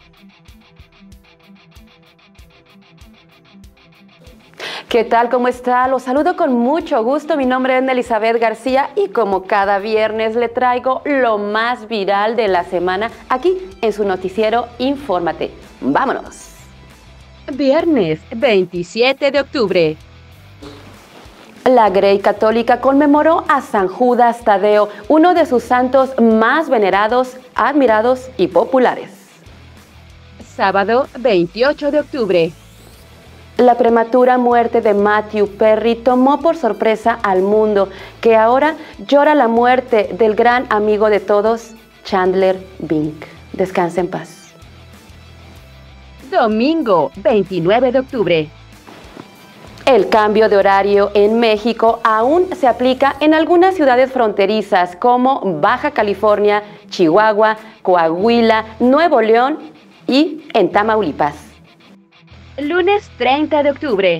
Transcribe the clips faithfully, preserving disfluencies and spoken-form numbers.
¿Qué tal? ¿Cómo está? Los saludo con mucho gusto. Mi nombre es Elizabeth García y como cada viernes le traigo lo más viral de la semana aquí en su noticiero Infórmate. ¡Vámonos! Viernes veintisiete de octubre. La Grey Católica conmemoró a San Judas Tadeo, uno de sus santos más venerados, admirados y populares. Sábado veintiocho de octubre. La prematura muerte de Matthew Perry tomó por sorpresa al mundo, que ahora llora la muerte del gran amigo de todos, Chandler Bing. Descansa en paz. Domingo veintinueve de octubre. El cambio de horario en México aún se aplica en algunas ciudades fronterizas como Baja California, Chihuahua, Coahuila, Nuevo León y en Tamaulipas. Lunes treinta de octubre.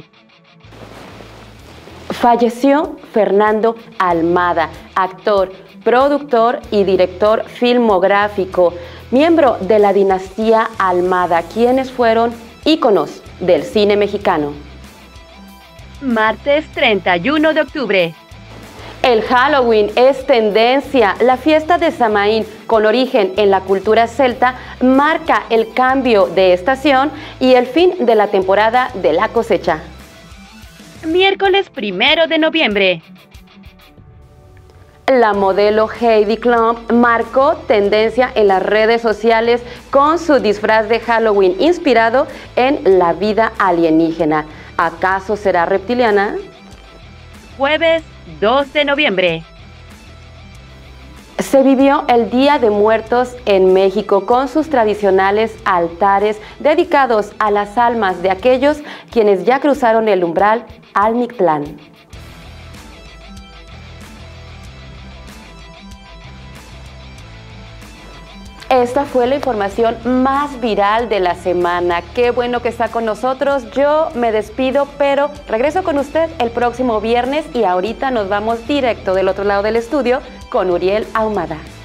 Falleció Fernando Almada, actor, productor y director filmográfico, miembro de la dinastía Almada, quienes fueron íconos del cine mexicano. Martes treinta y uno de octubre. El Halloween es tendencia. La fiesta de Samaín, con origen en la cultura celta, marca el cambio de estación y el fin de la temporada de la cosecha. Miércoles primero de noviembre. La modelo Heidi Klum marcó tendencia en las redes sociales con su disfraz de Halloween inspirado en la vida alienígena. ¿Acaso será reptiliana? Jueves dos de noviembre. Se vivió el Día de Muertos en México con sus tradicionales altares dedicados a las almas de aquellos quienes ya cruzaron el umbral al Mictlán. Esta fue la información más viral de la semana. Qué bueno que está con nosotros. Yo me despido, pero regreso con usted el próximo viernes y ahorita nos vamos directo del otro lado del estudio con Uriel Ahumada.